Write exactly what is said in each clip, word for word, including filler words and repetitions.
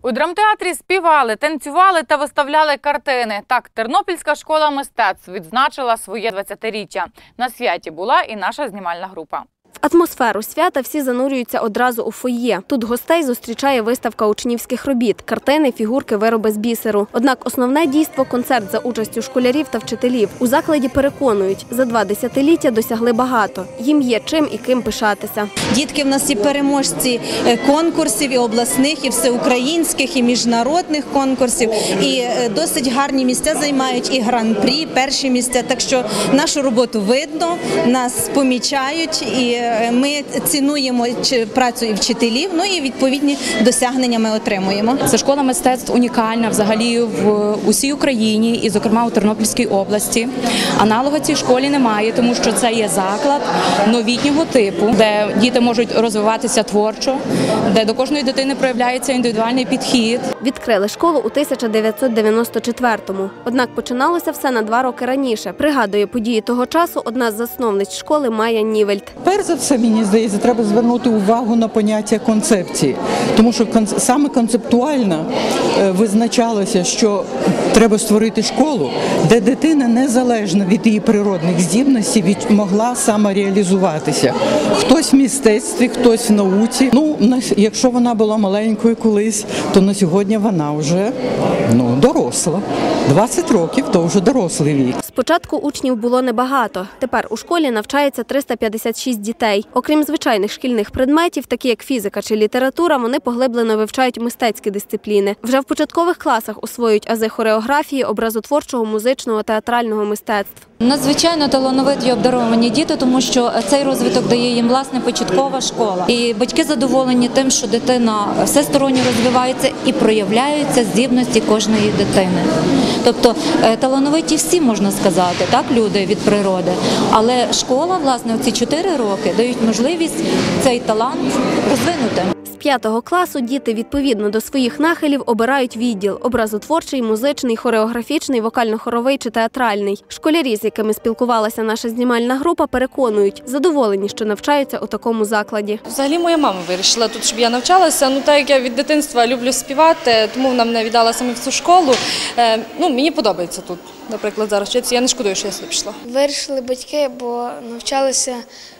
У драмтеатрі співали, танцювали та виставляли картини. Так, Тернопільська школа мистецтв відзначила своє двадцятиріччя. На святі була і наша знімальна група. В атмосферу свята всі занурюються одразу у фойє. Тут гостей зустрічає виставка учнівських робіт – картини, фігурки, вироби з бісеру. Однак основне дійство – концерт за участю школярів та вчителів. У закладі переконують, за два десятиліття досягли багато. Їм є чим і ким пишатися. Дітки в нас і переможці конкурсів, і обласних, і всеукраїнських, і міжнародних конкурсів. І досить гарні місця займають, і гран-прі, перші місця. Так що нашу роботу видно, нас помічають, і ми цінуємо працю і вчителів, ну і відповідні досягнення ми отримуємо. Це школа мистецтв унікальна взагалі в усій Україні і, зокрема, у Тернопільській області. Аналога цій школі немає, тому що це є заклад новітнього типу, де діти можуть розвиватися творчо, де до кожної дитини проявляється індивідуальний підхід. Відкрили школу у тисяча дев'ятсот дев'яносто четвертому. Однак починалося все на два роки раніше. Пригадує події того часу одна з засновниць школи Майя Нівельт. Перш за все, мені здається, треба звернути увагу на поняття концепції. Тому що саме концептуально визначалося, що треба створити школу, де дитина незалежно від її природних здібностей могла самореалізуватися. Хтось в мистецтві, хтось в науці. Ну, якщо вона була маленькою колись, то на сьогодні вона вже ну, доросла. двадцять років – то вже дорослий вік. Спочатку учнів було небагато. Тепер у школі навчається триста п'ятдесят шість дітей. Окрім звичайних шкільних предметів, такі як фізика чи література, вони поглиблено вивчають мистецькі дисципліни. Вже в початкових класах освоюють ази хореографії, образотворчого, музичного, театрального мистецтв. Надзвичайно талановиті і обдаровані діти, тому що цей розвиток дає їм, власне, початкова школа. І батьки задоволені тим, що дитина всесторонньо розвивається і проявляються здібності кожної дитини. Тобто талановиті всі, можна сказати, так, люди від природи. Але школа, власне, ці чотири роки дають можливість цей талант розвинути. З п'ятого класу діти відповідно до своїх нахилів обирають відділ – образотворчий, музичний, хореографічний, вокально-хоровий чи театральний. Школярі, з якими спілкувалася наша знімальна група, переконують, задоволені, що навчаються у такому закладі. Взагалі моя мама вирішила тут, щоб я навчалася. Ну, так як я від дитинства люблю співати, тому вона мене віддала саме в цю школу. Ну, мені подобається тут, наприклад, зараз вчитися. Я не шкодую, що я сюди пішла. Вирішили батьки, бо навчалася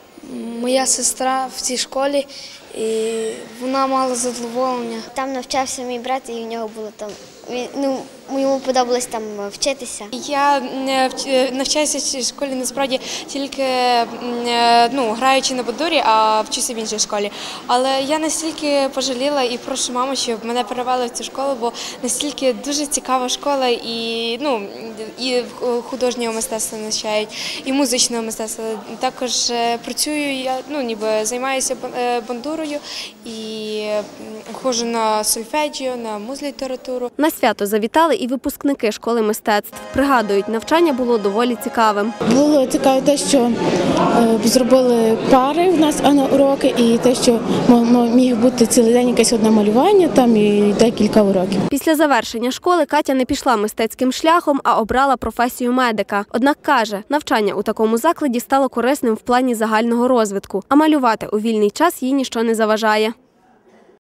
моя сестра в цій школі, і вона мала задоволення. Там навчався мій брат, і в нього було там, ну, йому подобалось там вчитися. Я навчаюся в цій школі насправді тільки, ну, граючи на бандурі, а вчуся в іншій школі. Але я настільки пожаліла і прошу маму, щоб мене перевели в цю школу, бо настільки дуже цікава школа, і, ну, і художнього мистецтва навчають, і музичного мистецтва. Також працюю, я, ну, ніби займаюся бандурою і ходжу на сольфеджіо, на муз-літературу. На свято завітали і випускники школи мистецтв. Пригадують, навчання було доволі цікавим. Було цікаво те, що е, зробили пари в нас уроки, і те, що міг бути цілий день якесь одне малювання там і декілька уроків. Після завершення школи Катя не пішла мистецьким шляхом, а обрала професію медика. Однак каже, навчання у такому закладі стало корисним в плані загального розвитку, а малювати у вільний час їй ніщо не заважає.